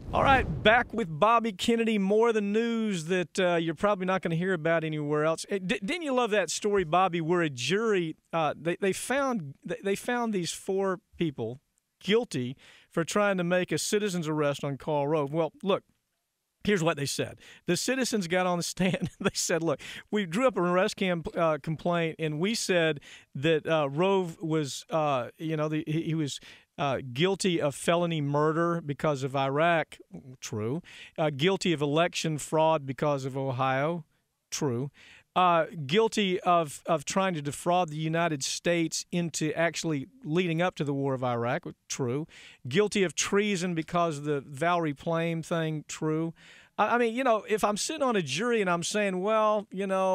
All right, back with Bobby Kennedy. More of the news that you're probably not going to hear about anywhere else. Didn't you love that story, Bobby, where a jury they found these four people guilty for trying to make a citizen's arrest on Karl Rove? Well, look. Here's what they said. The citizens got on the stand. They said, look, we drew up an arrest complaint, and we said that Rove was, he was guilty of felony murder because of Iraq. True. Guilty of election fraud because of Ohio. True. Guilty of trying to defraud the United States into actually leading up to the war of Iraq. True. Guilty of treason because of the Valerie Plame thing. True. I mean, if I'm sitting on a jury and I'm saying, well,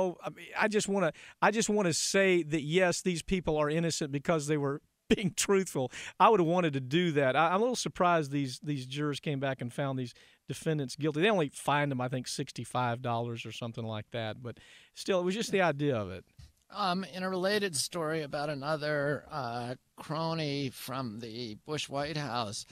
I just want to say that yes, these people are innocent because they were being truthful. I would have wanted to do that. I'm a little surprised these jurors came back and found these defendants guilty. They only fined them, I think, $65 or something like that. But still, it was just the idea of it. In a related story about another crony from the Bush White House,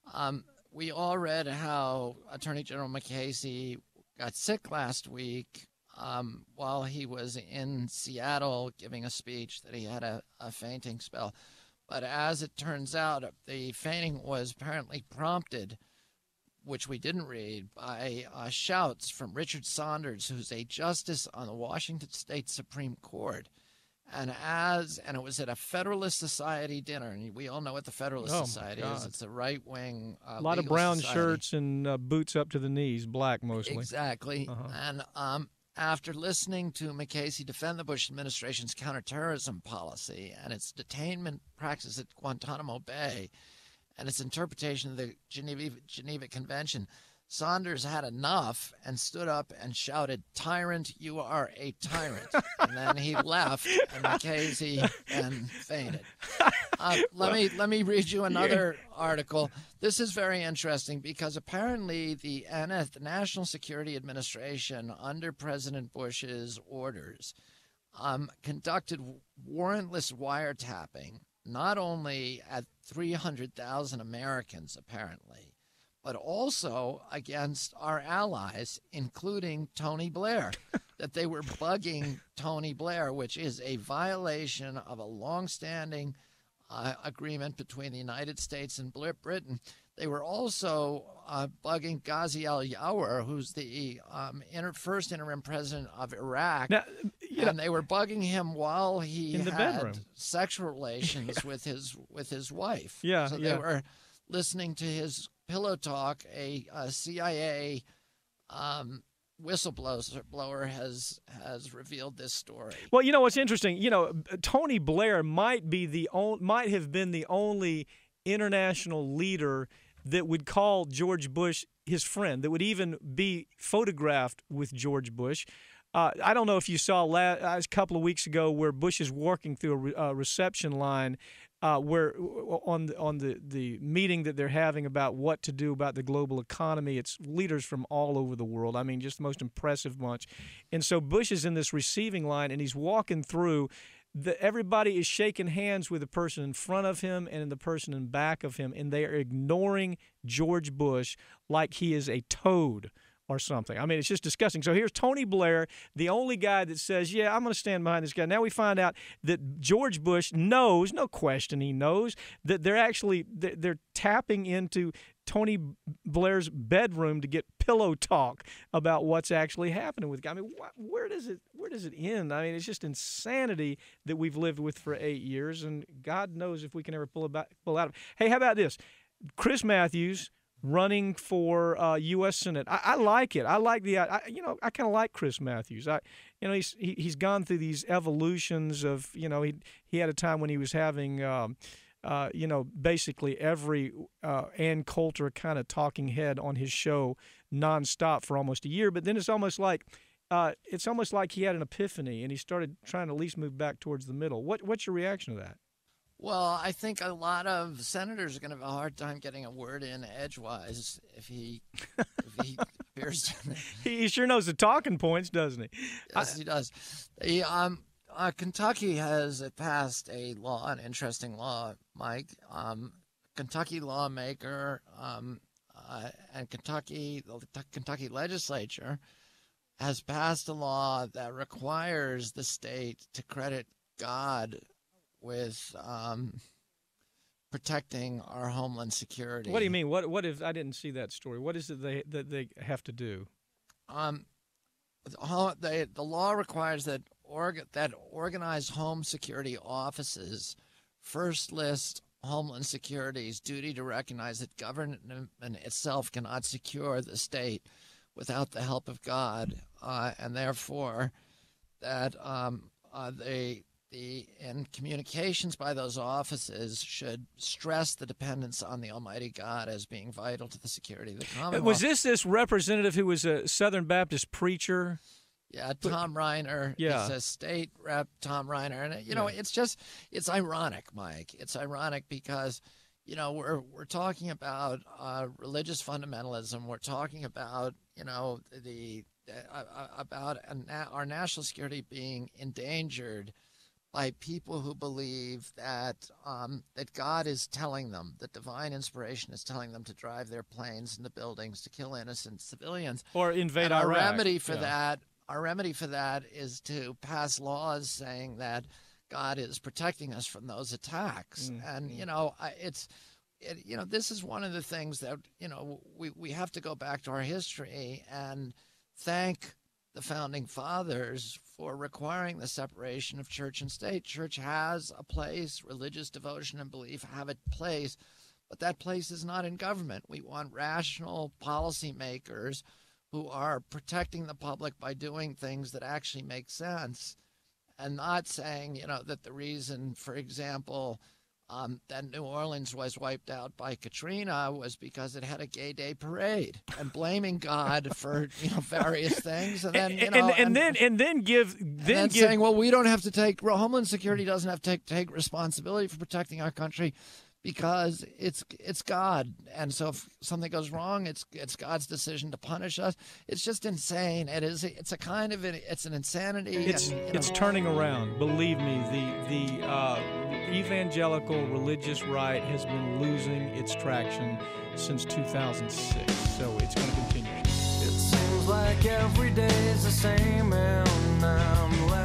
we all read how Attorney General McCasey got sick last week while he was in Seattle giving a speech that he had a fainting spell. But as it turns out, the fainting was apparently prompted, which we didn't read, by shouts from Richard Saunders, who's a justice on the Washington State Supreme Court. And it was at a Federalist Society dinner, and we all know what the Federalist Society is. It's a right-wing a lot of brown society. Shirts and boots up to the knees, black mostly. Exactly. And after listening to McCasey defend the Bush administration's counterterrorism policy and its detainment practice at Guantanamo Bay and its interpretation of the Geneva Convention, Saunders had enough and stood up and shouted, "Tyrant, you are a tyrant." And then he left, and McCasey then fainted. Let me read you another article. This is very interesting because apparently the National Security Administration, under President Bush's orders, conducted warrantless wiretapping, not only at 300,000 Americans, apparently, but also against our allies, including Tony Blair, that they were bugging Tony Blair, which is a violation of a longstanding agreement between the United States and Britain. They were also bugging Ghazi al-Yawar, who's the first interim president of Iraq. Now, and they were bugging him while he had sexual relations with his wife. Yeah, so they were listening to his pillow talk. A CIA whistleblower has revealed this story. Well, what's interesting, Tony Blair might have been the only international leader that would call George Bush his friend, that would even be photographed with George Bush. I don't know if you saw a couple of weeks ago where Bush is walking through a reception line where on the meeting that they're having about what to do about the global economy. It's leaders from all over the world. I mean, just the most impressive bunch. And so Bush is in this receiving line, and he's walking through. Everybody is shaking hands with the person in front of him and the person in back of him, and they are ignoring George Bush like he is a toad or something. I mean, it's just disgusting. So here's Tony Blair, the only guy that says, yeah, I'm going to stand behind this guy. Now we find out that George Bush knows, no question he knows, that they're tapping into Tony Blair's bedroom to get pillow talk about what's actually happening with the guy. I mean, where does it end? I mean, it's just insanity that we've lived with for 8 years, and God knows if we can ever pull out of it. Hey, how about this? Chris Matthews running for U.S. Senate. I like it. I like I kind of like Chris Matthews. He's gone through these evolutions of, he had a time when he was having, basically every Ann Coulter kind of talking head on his show nonstop for almost a year. But then it's almost like he had an epiphany and he started trying to at least move back towards the middle. What's your reaction to that? Well, I think a lot of senators are going to have a hard time getting a word in edgewise if he appears. He sure knows the talking points, doesn't he? Yes, he does. Kentucky has passed a law, an interesting law, Mike. Kentucky lawmaker and Kentucky, the Kentucky legislature has passed a law that requires the state to credit God with protecting our homeland security. What do you mean? What if I didn't see that story? What is it that they have to do? The law requires that organized home security offices first list Homeland Security's duty to recognize that government itself cannot secure the state without the help of God, and therefore that in communications by those offices should stress the dependence on the Almighty God as being vital to the security of the Commonwealth. Was this representative who was a Southern Baptist preacher? Yeah, Tom Reiner. Yeah. He's a state rep, Tom Reiner. And, you know, it's ironic, Mike. It's ironic because, you know, we're talking about religious fundamentalism. We're talking about, you know, our national security being endangered by people who believe that that God is telling them, that divine inspiration is telling them to drive their planes into buildings to kill innocent civilians. Or invade and Iraq. Our remedy for that is to pass laws saying that God is protecting us from those attacks. And, you know, this is one of the things that, you know, we have to go back to our history and thank the founding fathers for requiring the separation of church and state. Church has a place, religious devotion and belief have a place, but that place is not in government. We want rational policymakers who are protecting the public by doing things that actually make sense, and not saying, you know, that the reason, for example, that New Orleans was wiped out by Katrina was because it had a gay day parade, and blaming God for, you know, various things, and then, you know, and then saying, well, we don't have to take, Homeland Security doesn't have to take responsibility for protecting our country because it's God, and so if something goes wrong, it's God's decision to punish us. It's just insane. It's an insanity. It's turning around. Believe me, the evangelical religious right has been losing its traction since 2006, so it's going to continue. It seems like every day is the same, and I'm